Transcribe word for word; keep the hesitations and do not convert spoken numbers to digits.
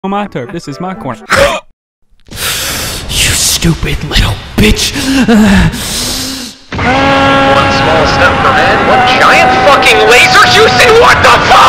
on my turf. This is my corner. You stupid little bitch. One small step for man, one giant fucking laser juice, and what the fuck?